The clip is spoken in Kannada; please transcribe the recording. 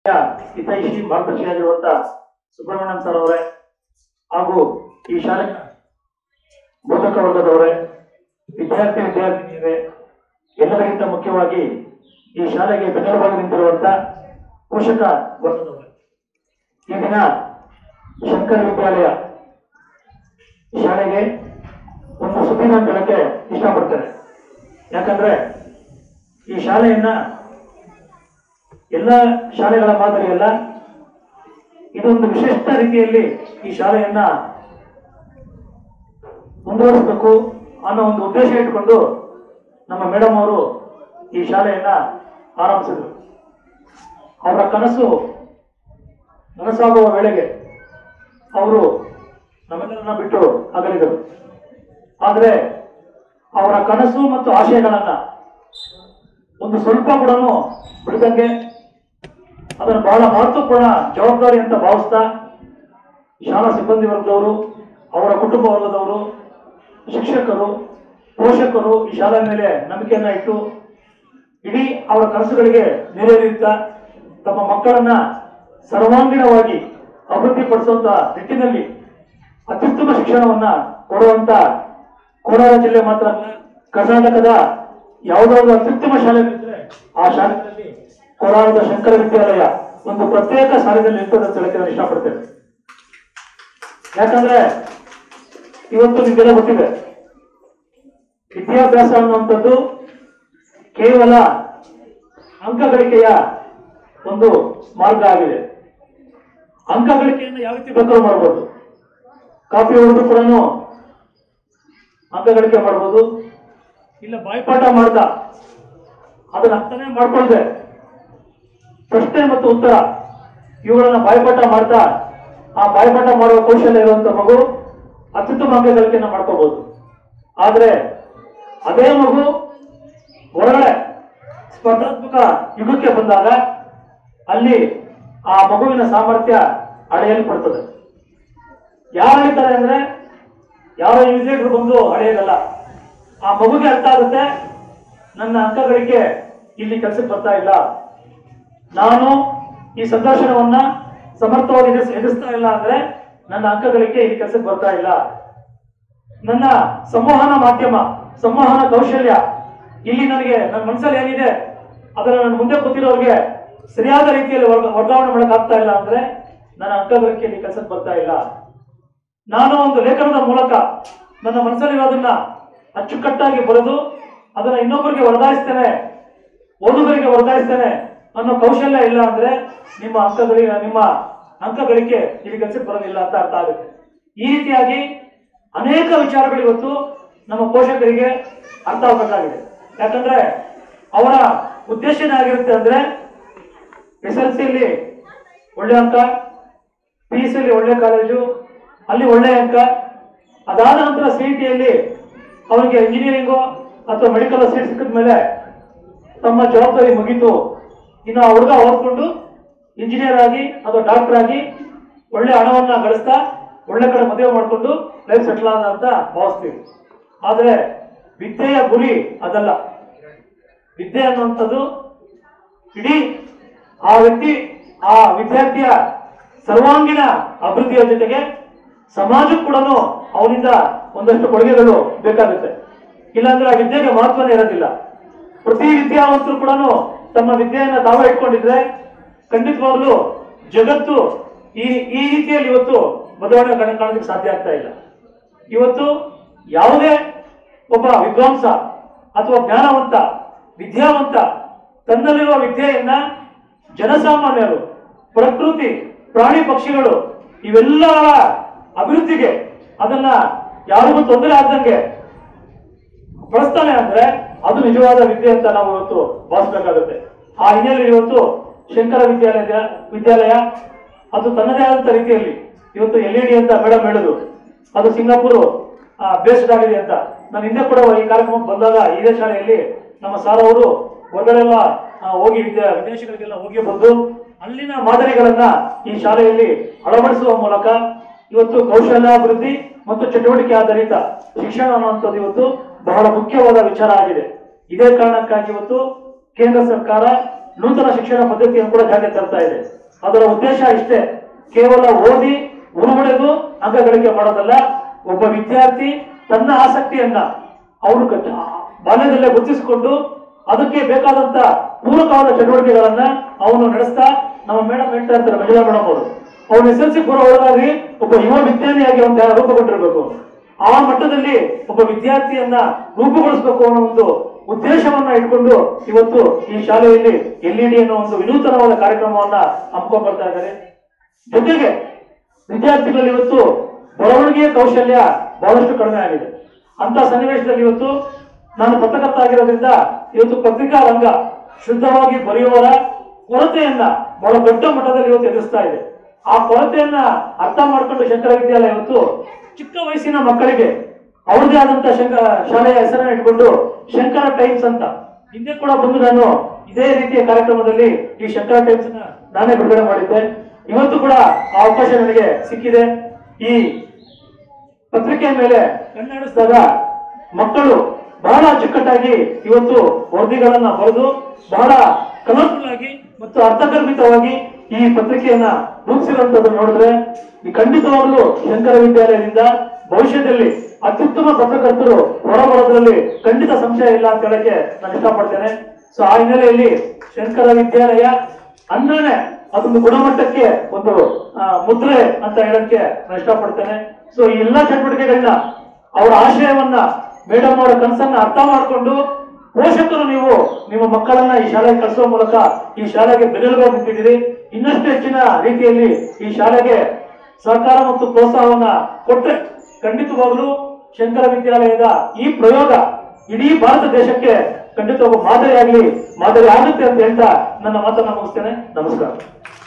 ಹಿತೈಷಿ ಮಾರ್ಗದರ್ಶಿಯಾಗಿರುವಂತ ಸುಬ್ರಹ್ಮಣ್ಯಂ ಸರ್ ಅವರೇ ಹಾಗೂ ಈ ಶಾಲೆ ಬೋಧಕ ವರ್ಗದವರೇ, ವಿದ್ಯಾರ್ಥಿನಿಯರೇ, ಎಲ್ಲರಿಗಿಂತ ಮುಖ್ಯವಾಗಿ ಈ ಶಾಲೆಗೆ ಬೆನ್ನೆಲುಬಾಗಿ ನಿಂತಿರುವಂತ ಪೋಷಕ ವರ್ಗದವರೇ, ಈ ದಿನ ಶಂಕರ ವಿದ್ಯಾಲಯ ಶಾಲೆಗೆ ಒಂದು ಸುದ್ದಿನ ಹೇಳಕ್ಕೆ ಇಷ್ಟಪಡ್ತೇನೆ. ಯಾಕಂದ್ರೆ ಈ ಶಾಲೆಯನ್ನ ಎಲ್ಲ ಶಾಲೆಗಳ ಮಾದರಿಯಲ್ಲ, ಇದೊಂದು ವಿಶಿಷ್ಟ ರೀತಿಯಲ್ಲಿ ಈ ಶಾಲೆಯನ್ನ ಮುಂದುವರಿಸಬೇಕು ಅನ್ನೋ ಒಂದು ಉದ್ದೇಶ ಇಟ್ಟುಕೊಂಡು ನಮ್ಮ ಮೇಡಮ್ ಅವರು ಈ ಶಾಲೆಯನ್ನ ಆರಂಭಿಸಿದರು. ಅವರ ಕನಸು ನನಸಾಗುವ ವೇಳೆಗೆ ಅವರು ನಮ್ಮೆಲ್ಲರನ್ನ ಬಿಟ್ಟು ಅಗಲಿದರು. ಆದರೆ ಅವರ ಕನಸು ಮತ್ತು ಆಶಯಗಳನ್ನ ಒಂದು ಸ್ವಲ್ಪ ಕೂಡ ಬಿಡದಂಗೆ ಅದನ್ನು ಬಹಳ ಮಹತ್ವಪೂರ್ಣ ಜವಾಬ್ದಾರಿ ಅಂತ ಭಾವಿಸ್ತಾ ಶಾಲಾ ಸಿಬ್ಬಂದಿ ವರ್ಗದವರು, ಅವರ ಕುಟುಂಬ ವರ್ಗದವರು, ಶಿಕ್ಷಕರು, ಪೋಷಕರು ಈ ಶಾಲೆ ಮೇಲೆ ನಂಬಿಕೆಯನ್ನ ಇಟ್ಟು ಇಡೀ ಅವರ ಕನಸುಗಳಿಗೆ ನೆರವೇರಿಸುತ್ತಾ ತಮ್ಮ ಮಕ್ಕಳನ್ನ ಸರ್ವಾಂಗೀಣವಾಗಿ ಅಭಿವೃದ್ಧಿಪಡಿಸುವಂತ ನಿಟ್ಟಿನಲ್ಲಿ ಅತ್ಯುತ್ತಮ ಶಿಕ್ಷಣವನ್ನ ಕೊಡುವಂತ ಕೋಲಾರ ಜಿಲ್ಲೆ ಮಾತ್ರ ಕರ್ನಾಟಕದ ಯಾವುದಾದ್ರು ಅತ್ಯುತ್ತಮ ಶಾಲೆಗಳಿದ್ರೆ ಆ ಶಾಲೆಗಳಲ್ಲಿ ಕೋಲಾರದ ಶಂಕರ ವಿದ್ಯಾಲಯ ಒಂದು ಪ್ರತ್ಯೇಕ ಶಾಲೆಯಲ್ಲಿ ಇರ್ತದೆ ಅಂತ ಹೇಳಕ್ಕೆ ನಾನು ಇಷ್ಟಪಡ್ತೇನೆ. ಯಾಕಂದ್ರೆ ಇವತ್ತು ನಿಮಗೆಲ್ಲ ಗೊತ್ತಿದೆ, ವಿದ್ಯಾಭ್ಯಾಸ ಅನ್ನುವಂಥದ್ದು ಕೇವಲ ಅಂಕ ಗಳಿಕೆಯ ಒಂದು ಮಾರ್ಗ ಆಗಿದೆ. ಅಂಕ ಗಳಿಕೆಯನ್ನು ಯಾವ ರೀತಿ ಬೇಕಾದ್ರೂ ಮಾಡಬಹುದು, ಕಾಪಿ ಹೊಡೆದು ಕೂಡ ಅಂಕ ಗಳಿಕೆ ಮಾಡಬಹುದು, ಇಲ್ಲ ಬಾಯ್ಪಾಠ ಮಾಡ್ದ ಅದನ್ನ ಅರ್ಥನೇ ಮಾಡ್ಕೊಳ್ದೆ ಪ್ರಶ್ನೆ ಮತ್ತು ಉತ್ತರ ಇವುಗಳನ್ನ ಬಾಯ್ಪಾಠ ಮಾಡ್ತಾ ಆ ಬಾಯ್ಪಾಠ ಮಾಡುವ ಕೌಶಲ್ಯ ಇರುವಂತ ಮಗು ಅತ್ಯುತ್ತಮ ಅಂಕ ಗಳಿಕೆಯನ್ನ ಮಾಡ್ಕೋಬಹುದು. ಆದ್ರೆ ಅದೇ ಮಗು ಹೊರಗಡೆ ಸ್ಪರ್ಧಾತ್ಮಕ ಯುಗಕ್ಕೆ ಬಂದಾಗ ಅಲ್ಲಿ ಆ ಮಗುವಿನ ಸಾಮರ್ಥ್ಯ ಅಳೆಯಲ್ಪಡ್ತದೆ. ಯಾರು ಅಳಿತಾರೆ ಅಂದ್ರೆ ಯಾರೋ ಇನ್ವಿಜಿಲೇಟರ್ ಬಂದು ಅಳೆಯೋದಲ್ಲ. ಆ ಮಗುಗೆ ಅರ್ಥ ಆಗುತ್ತೆ, ನನ್ನ ಅಂಕ ಗಳಿಕೆ ಇಲ್ಲಿ ಕೆಲಸಕ್ಕೆ ಬರ್ತಾ ಇಲ್ಲ, ನಾನು ಈ ಸಂದರ್ಶನವನ್ನ ಸಮರ್ಥವಾಗಿ ಎದುರಿಸ್ತಾ ಇಲ್ಲ ಅಂದ್ರೆ ನನ್ನ ಅಂಕ ಗಳಿಕೆ ಇಲ್ಲಿ ಕೆಲಸಕ್ಕೆ ಬರ್ತಾ ಇಲ್ಲ, ನನ್ನ ಸಂವಹನ ಮಾಧ್ಯಮ, ಸಂವಹನ ಕೌಶಲ್ಯ ಇಲ್ಲಿ ನನಗೆ ನನ್ನ ಮನಸ್ಸಲ್ಲಿ ಏನಿದೆ ಅದನ್ನ ನನ್ನ ಮುಂದೆ ಕೂತಿರೋರಿಗೆ ಸರಿಯಾದ ರೀತಿಯಲ್ಲಿ ವರ್ಗಾವಣೆ ಮಾಡಕ್ ಆಗ್ತಾ ಇಲ್ಲ ಅಂದ್ರೆ ನನ್ನ ಅಂಕ ಗಳಿಕೆ ಇಲ್ಲಿ ಕೆಲಸಕ್ಕೆ ಬರ್ತಾ ಇಲ್ಲ. ನಾನು ಒಂದು ಲೇಖನದ ಮೂಲಕ ನನ್ನ ಮನಸ್ಸಲ್ಲಿರೋದನ್ನ ಅಚ್ಚುಕಟ್ಟಾಗಿ ಬರೆದು ಅದನ್ನ ಇನ್ನೊಬ್ಬರಿಗೆ ವರ್ಗಾಯಿಸ್ತೇನೆ, ಓದುಗರಿಗೆ ವರ್ಗಾಯಿಸ್ತೇನೆ ಅನ್ನೋ ಕೌಶಲ್ಯ ಇಲ್ಲ ಅಂದ್ರೆ ನಿಮ್ಮ ಅಂಕ ಗಳಿಕೆ ಇಲ್ಲಿ ಕೆಲಸಕ್ಕೆ ಬರೋದಿಲ್ಲ ಅಂತ ಅರ್ಥ ಆಗುತ್ತೆ. ಈ ರೀತಿಯಾಗಿ ಅನೇಕ ವಿಚಾರಗಳು ಇವತ್ತು ನಮ್ಮ ಪೋಷಕರಿಗೆ ಅರ್ಥ ಆಗಬೇಕಾಗಿದೆ. ಯಾಕಂದ್ರೆ ಅವರ ಉದ್ದೇಶ ಏನಾಗಿರುತ್ತೆ ಅಂದ್ರೆ SLC ಯಲ್ಲಿ ಒಳ್ಳೆ ಅಂಕ, PUC ಯಲ್ಲಿ ಒಳ್ಳೆ ಕಾಲೇಜು, ಅಲ್ಲಿ ಒಳ್ಳೆ ಅಂಕ, ಅದಾದ ನಂತರ CET ಯಲ್ಲಿ ಅವರಿಗೆ ಇಂಜಿನಿಯರಿಂಗು ಅಥವಾ ಮೆಡಿಕಲ್ ಸೀಟ್ ಸಿಕ್ಕಿದ ಮೇಲೆ ತಮ್ಮ ಜವಾಬ್ದಾರಿ ಮುಗಿತು, ಇನ್ನು ಆ ಹುಡುಗ ಓದ್ಕೊಂಡು ಇಂಜಿನಿಯರ್ ಆಗಿ ಅಥವಾ ಡಾಕ್ಟರ್ ಆಗಿ ಒಳ್ಳೆ ಹಣವನ್ನ ಗಳಿಸ್ತಾ ಒಳ್ಳೆ ಕಡೆ ಮದುವೆ ಮಾಡಿಕೊಂಡು ಲೈಫ್ ಸೆಟ್ಲ್ ಆದ ಅಂತ ಭಾವಿಸ್ತೀವಿ. ಆದ್ರೆ ವಿದ್ಯೆಯ ಗುರಿ ಅದಲ್ಲ. ವಿದ್ಯೆ ಅನ್ನುವಂಥದ್ದು ಇಡೀ ಆ ವ್ಯಕ್ತಿ, ಆ ವಿದ್ಯಾರ್ಥಿಯ ಸರ್ವಾಂಗೀಣ ಅಭಿವೃದ್ಧಿಯ ಜೊತೆಗೆ ಸಮಾಜಕ್ಕೂ ಕೂಡ ಅವನಿಂದ ಒಂದಷ್ಟು ಕೊಡುಗೆಗಳು ಬೇಕಾಗುತ್ತೆ. ಇಲ್ಲಾಂದ್ರೆ ಆ ವಿದ್ಯೆಗೆ ಮಹತ್ವನೇ ಇರೋದಿಲ್ಲ. ಪ್ರತಿ ವಿದ್ಯಾವಂತರು ಕೂಡ ತಮ್ಮ ವಿದ್ಯೆಯನ್ನ ತಾವೇ ಇಟ್ಕೊಂಡಿದ್ರೆ ಖಂಡಿತವಾಗ್ಲೂ ಜಗತ್ತು ಈ ರೀತಿಯಲ್ಲಿ ಇವತ್ತು ಬದಲಾವಣೆ ಕಾಣೋದಕ್ಕೆ ಸಾಧ್ಯ ಆಗ್ತಾ ಇಲ್ಲ. ಇವತ್ತು ಯಾವುದೇ ಒಬ್ಬ ವಿದ್ವಾಂಸ ಅಥವಾ ಜ್ಞಾನವಂತ ವಿದ್ಯಾವಂತ ತನ್ನಲ್ಲಿರುವ ವಿದ್ಯೆಯನ್ನ ಜನಸಾಮಾನ್ಯರು, ಪ್ರಕೃತಿ, ಪ್ರಾಣಿ ಪಕ್ಷಿಗಳು ಇವೆಲ್ಲರ ಅಭಿವೃದ್ಧಿಗೆ ಅದನ್ನ ಯಾರಿಗೂ ತೊಂದರೆ ಆಗದಂಗೆ ಬಳಸ್ತಾನೆ ಅಂದ್ರೆ ಅದು ನಿಜವಾದ ವಿದ್ಯೆ ಅಂತ ನಾವು ಇವತ್ತು ಭಾವಿಸಬೇಕಾಗುತ್ತೆ. ಆ ಹಿನ್ನೆಲೆಯಲ್ಲಿ ಇವತ್ತು ಶಂಕರ ವಿದ್ಯಾಲಯ ಅದು ತನ್ನದೇ ಆದಂತ ರೀತಿಯಲ್ಲಿ ಇವತ್ತು LED ಅಂತ ಮೇಡಮ್ ಹೇಳುದು, ಅದು ಸಿಂಗಾಪುರ್ ಬೇಸ್ಡ್ ಆಗಿದೆ ಅಂತ. ನಾನು ಹಿಂದೆ ಕೂಡ ಈ ಕಾರ್ಯಕ್ರಮಕ್ಕೆ ಬಂದಾಗ ಇದೇ ಶಾಲೆಯಲ್ಲಿ ನಮ್ಮ ಸಾರ್ ಅವರು ಹೊರಗಡೆಲ್ಲ ಹೋಗಿ ವಿದೇಶಗಳಿಗೆಲ್ಲ ಹೋಗಿ ಬಂದು ಅಲ್ಲಿನ ಮಾದರಿಗಳನ್ನ ಈ ಶಾಲೆಯಲ್ಲಿ ಅಳವಡಿಸುವ ಮೂಲಕ ಇವತ್ತು ಕೌಶಲ್ಯಾಭಿವೃದ್ಧಿ ಮತ್ತು ಚಟುವಟಿಕೆ ಆಧಾರಿತ ಶಿಕ್ಷಣ ಅನ್ನುವಂಥದ್ದು ಇವತ್ತು ಬಹಳ ಮುಖ್ಯವಾದ ವಿಚಾರ ಆಗಿದೆ. ಇದೇ ಕಾರಣಕ್ಕಾಗಿ ಇವತ್ತು ಕೇಂದ್ರ ಸರ್ಕಾರ ನೂತನ ಶಿಕ್ಷಣ ಪದ್ಧತಿಯನ್ನು ಕೂಡ ಜಾರಿಗೆ ತರ್ತಾ ಇದೆ. ಅದರ ಉದ್ದೇಶ ಇಷ್ಟೇ, ಕೇವಲ ಓದಿ ಉರುಗೊಡೆದು ಅಂಕ ಗಳಿಕೆ ಮಾಡೋದಲ್ಲ. ಒಬ್ಬ ವಿದ್ಯಾರ್ಥಿ ತನ್ನ ಆಸಕ್ತಿಯನ್ನ ಅವನು ಬಾಲ್ಯದಲ್ಲೇ ಗುರುತಿಸಿಕೊಂಡು ಅದಕ್ಕೆ ಬೇಕಾದಂತ ಪೂರಕವಾದ ಚಟುವಟಿಕೆಗಳನ್ನ ಅವನು ನಡೆಸ್ತಾ, ನಮ್ಮ ಮೇಡಮ್ ಹೇಳ್ತಾ ಇರ್ತಾರೆ, ಮಂಜುಳಾ ಮೇಡಮ್ ಅವರು, ಅವನು SSLC ಪೂರ್ವ ಒಳಗಾಗಿ ಒಬ್ಬ ಯುವ ವಿಜ್ಞಾನಿಯಾಗಿ ಒಂದು ರೂಪುಗೊಂಡಿರ್ಬೇಕು. ಆ ಮಟ್ಟದಲ್ಲಿ ಒಬ್ಬ ವಿದ್ಯಾರ್ಥಿಯನ್ನ ರೂಪುಗೊಳಿಸಬೇಕು ಅನ್ನೋ ಒಂದು ಉದ್ದೇಶವನ್ನ ಇಟ್ಕೊಂಡು ಇವತ್ತು ಈ ಶಾಲೆಯಲ್ಲಿ LED ಅನ್ನೋ ಒಂದು ವಿನೂತನವಾದ ಕಾರ್ಯಕ್ರಮವನ್ನ ಹಮ್ಮಿಕೊಂಡು ಬರ್ತಾ ಇದ್ದಾರೆ. ಜೊತೆಗೆ ವಿದ್ಯಾರ್ಥಿಗಳಲ್ಲಿ ಇವತ್ತು ಬರವಣಿಗೆಯ ಕೌಶಲ್ಯ ಬಹಳಷ್ಟು ಕಡಿಮೆ ಆಗಿದೆ. ಅಂತ ಸನ್ನಿವೇಶದಲ್ಲಿ ಇವತ್ತು ನಾನು ಪತ್ರಕರ್ತ ಆಗಿರೋದ್ರಿಂದ ಇವತ್ತು ಪತ್ರಿಕಾ ರಂಗ ಶುದ್ಧವಾಗಿ ಬರೆಯುವವರ ಕೊರತೆಯನ್ನ ಬಹಳ ದೊಡ್ಡ ಮಟ್ಟದಲ್ಲಿ ಇವತ್ತು ಎದುರಿಸ್ತಾ ಇದೆ. ಆ ಕೊರತೆಯನ್ನ ಅರ್ಥ ಮಾಡ್ಕೊಂಡು ಶಂಕರ ವಿದ್ಯಾಲಯ ಇವತ್ತು ಚಿಕ್ಕ ವಯಸ್ಸಿನ ಮಕ್ಕಳಿಗೆ ಅವ್ರದೇ ಆದಂತ ಶಾಲೆಯ ಹೆಸರನ್ನ ಇಟ್ಕೊಂಡು ಶಂಕರ ಟೈಮ್ಸ್ ಅಂತ ಹಿಂದೆ ಕೂಡ ಬಂದು ನಾನು ಇದೇ ರೀತಿಯ ಕಾರ್ಯಕ್ರಮದಲ್ಲಿ ಈ ಶಂಕರ ಟೈಮ್ಸ್ ನಾನೇ ಬಿಡುಗಡೆ ಮಾಡಿದ್ದೆ. ಇವತ್ತು ಕೂಡ ಆ ಅವಕಾಶ ನನಗೆ ಸಿಕ್ಕಿದೆ. ಈ ಪತ್ರಿಕೆಯ ಮೇಲೆ ಕಣ್ಣಾಡಿಸಿದಾಗ ಮಕ್ಕಳು ಬಹಳ ಅಚ್ಚುಕಟ್ಟಾಗಿ ಇವತ್ತು ವರದಿಗಳನ್ನ ಬರೆದು ಬಹಳ ಕಲರ್ಫುಲ್ ಆಗಿ ಮತ್ತು ಅರ್ಥಗರ್ಭಿತವಾಗಿ ಈ ಪತ್ರಿಕೆಯನ್ನ ರೂಪಿಸಿರುವಂತದ್ದು ನೋಡಿದ್ರೆ ಈ ಖಂಡಿತವಾಗ್ಲೂ ಶಂಕರ ವಿದ್ಯಾಲಯದಿಂದ ಭವಿಷ್ಯದಲ್ಲಿ ಅತ್ಯುತ್ತಮ ಪತ್ರಕರ್ತರು ಹೊರಬರೋದ್ರಲ್ಲಿ ಖಂಡಿತ ಸಂಶಯ ಇಲ್ಲ ಅಂತ ಹೇಳಕ್ಕೆ ನಾನು ಇಷ್ಟಪಡ್ತೇನೆ. ಸೊ ಆ ಹಿನ್ನೆಲೆಯಲ್ಲಿ ಶಂಕರ ವಿದ್ಯಾಲಯ ಅಂದ್ರೆ ಅದೊಂದು ಗುಣಮಟ್ಟಕ್ಕೆ ಒಂದು ಮುದ್ರೆ ಅಂತ ಹೇಳಕ್ಕೆ ನಾನು ಇಷ್ಟಪಡ್ತೇನೆ. ಸೊ ಈ ಎಲ್ಲಾ ಚಟುವಟಿಕೆಗಳನ್ನ ಅವರ ಆಶಯವನ್ನ ಮೇಡಮ್ ಅವರ ಕನಸನ್ನ ಅರ್ಥ ಮಾಡಿಕೊಂಡು ಪೋಷಕರು ನೀವು ನಿಮ್ಮ ಮಕ್ಕಳನ್ನ ಈ ಶಾಲೆಗೆ ಕಳಿಸುವ ಮೂಲಕ ಈ ಶಾಲೆಗೆ ಬೆನ್ನೆಲುಬಾಗಿ ನಿಂತಿದ್ದೀರಿ. ಇನ್ನಷ್ಟು ಹೆಚ್ಚಿನ ರೀತಿಯಲ್ಲಿ ಈ ಶಾಲೆಗೆ ಸಹಕಾರ ಮತ್ತು ಪ್ರೋತ್ಸಾಹವನ್ನ ಕೊಟ್ಟರೆ ಖಂಡಿತವಾಗ್ಲೂ ಶಂಕರ ವಿದ್ಯಾಲಯದ ಈ ಪ್ರಯೋಗ ಇಡೀ ಭಾರತ ದೇಶಕ್ಕೆ ಖಂಡಿತವಾಗೂ ಮಾದರಿ ಆಗುತ್ತೆ ಅಂತ ಹೇಳ್ತಾ ನನ್ನ ಮಾತನ್ನ ಮುಗಿಸ್ತೇನೆ. ನಮಸ್ಕಾರ.